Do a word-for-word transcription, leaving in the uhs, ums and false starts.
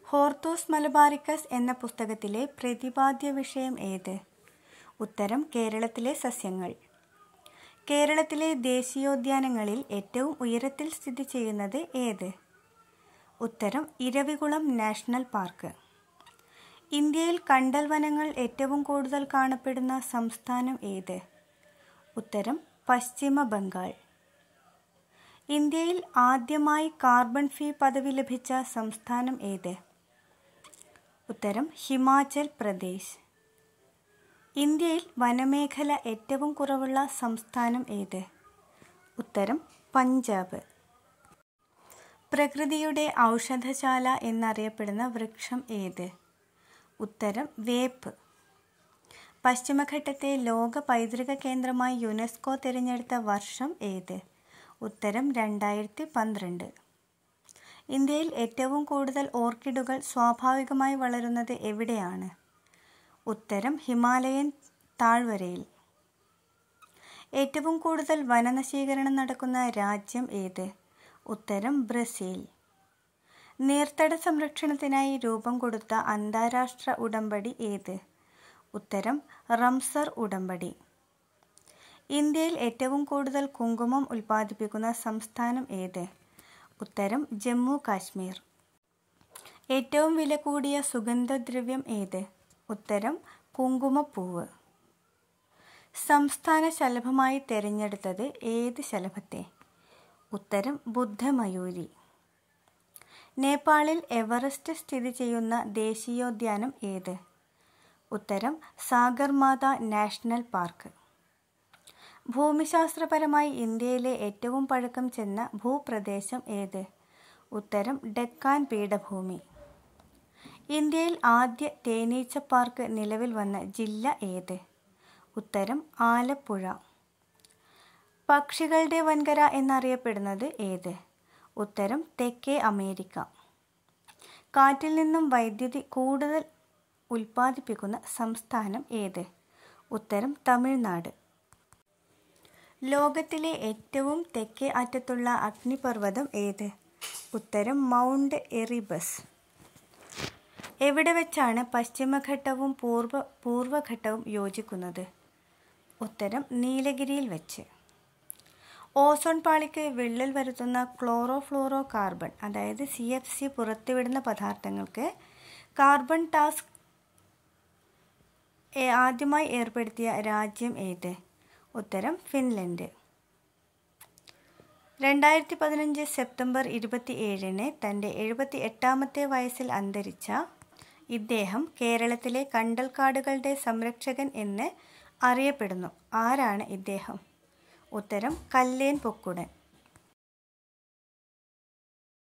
Hortus Malabaricus എന്ന പുസ്തകത്തിലെ പ്രതിപാദ്യ വിഷയം ഏത്? ഉത്തരം കേരളത്തിലെ സസ്യങ്ങൾ. കേരളത്തിലെ ദേശീയോദ്യാനങ്ങളിൽ ഏറ്റവും ഉയരത്തിൽ സ്ഥിതി ചെയ്യുന്നത് ഏത്? ഉത്തരം ഇരവികുളം നാഷണൽ പാർക്ക്. ഇന്ത്യയിൽ കണ്ടൽ വനങ്ങൾ ഏറ്റവും കൂടുതൽ കാണപ്പെടുന്ന സംസ്ഥാനം ഏത്? ഉത്തരം പശ്ചിമ ബംഗാൾ. ഇന്ത്യയിൽ ആദ്യമായി കാർബൺ ഫ്രീ പദവി ലഭിച്ച സംസ്ഥാനം ഏത്? ഉത്തരം ഹിമാചൽ പ്രദേശ്. ഇന്ത്യയിൽ വനമേഖല ഏറ്റവും കുറവുള്ള സംസ്ഥാനം ഏത്? ഉത്തരം പഞ്ചാബ്. പ്രകൃതിയുടെ ഔഷധശാല എന്നറിയപ്പെടുന്ന വൃക്ഷം ഏത്? ഉത്തരം വേപ്പ്. പശ്ചിമഘട്ടത്തെ ലോക പൈതൃക കേന്ദ്രമായി യുനെസ്കോ തിരഞ്ഞെടുത്ത വർഷം ഏത്? ഉത്തരം രണ്ടായിരത്തി പന്ത്രണ്ട്. ഇന്ത്യയിൽ ഏറ്റവും കൂടുതൽ ഓർക്കിഡുകൾ സ്വാഭാവികമായി വളരുന്നത് എവിടെയാണ്? ഉത്തരം ഹിമാലയൻ താഴ്വരയിൽ. ഏറ്റവും കൂടുതൽ വനനശീകരണം നടക്കുന്ന രാജ്യം ഏത്? ഉത്തരം ബ്രസീൽ. നീർത്തട സംരക്ഷണത്തിനായി രൂപം കൊടുത്ത അന്താരാഷ്ട്ര ഉടമ്പടി ഏത്? ഉത്തരം റംസർ ഉടമ്പടി. ഇന്ത്യയിൽ ഏറ്റവും കൂടുതൽ കുങ്കുമം ഉൽപ്പാദിപ്പിക്കുന്ന സംസ്ഥാനം ഏത്? ഉത്തരം ജമ്മു കാശ്മീർ. ഏറ്റവും വില കൂടിയ സുഗന്ധദ്രവ്യം ഏത്? ഉത്തരം കുങ്കുമപ്പൂവ്. സംസ്ഥാന ശലഭമായി തിരഞ്ഞെടുത്തത് ഏത് ശലഭത്തെ? ഉത്തരം ബുദ്ധമയൂരി. നേപ്പാളിൽ എവറസ്റ്റ് സ്ഥിതി ചെയ്യുന്ന ദേശീയോദ്യാനം ഏത്? ഉത്തരം സാഗർമാത നാഷണൽ പാർക്ക്. ഭൂമിശാസ്ത്രപരമായി ഇന്ത്യയിലെ ഏറ്റവും പഴക്കം ചെന്ന ഭൂപ്രദേശം ഏത്? ഉത്തരം ഡെക്കാൻ പീഠഭൂമി. ഇന്ത്യയിൽ ആദ്യ തേനീച്ച പാർക്ക് നിലവിൽ വന്ന ജില്ല ഏത്? ഉത്തരം ആലപ്പുഴ. പക്ഷികളുടെ വൻകര എന്നറിയപ്പെടുന്നത് ഏത്? ഉത്തരം തെക്കേ അമേരിക്ക. കാറ്റിൽ നിന്നും വൈദ്യുതി കൂടുതൽ ഉൽപ്പാദിപ്പിക്കുന്ന സംസ്ഥാനം ഏത്? ഉത്തരം തമിഴ്നാട്. ലോകത്തിലെ ഏറ്റവും തെക്കേ അറ്റത്തുള്ള അഗ്നിപർവ്വതം ഏത്? ഉത്തരം മൗണ്ട് എറിബസ്. എവിടെ വെച്ചാണ് പശ്ചിമഘട്ടവും പൂർവ പൂർവഘട്ടവും യോജിക്കുന്നത്? ഉത്തരം നീലഗിരിയിൽ വെച്ച്. ഓസോൺ പാളിക്ക് വിള്ളൽ വരുത്തുന്ന ക്ലോറോ ഫ്ലൂറോ കാർബൺ അതായത് സി എഫ് സി പുറത്തുവിടുന്ന പദാർത്ഥങ്ങൾക്ക് കാർബൺ ടാക്സ് ആദ്യമായി ഏർപ്പെടുത്തിയ രാജ്യം ഏത്? ഉത്തരം ഫിൻലൻഡ്. രണ്ടായിരത്തി പതിനഞ്ച് സെപ്റ്റംബർ ഇരുപത്തി ഏഴിന് തൻ്റെ എഴുപത്തി എട്ടാമത്തെ വയസ്സിൽ അന്തരിച്ച ഇദ്ദേഹം കേരളത്തിലെ കണ്ടൽക്കാടുകളുടെ സംരക്ഷകൻ എന്ന് അറിയപ്പെടുന്നു. ആരാണ് ഇദ്ദേഹം? ഉത്തരം കല്ലേൻ പൊക്കുടൻ.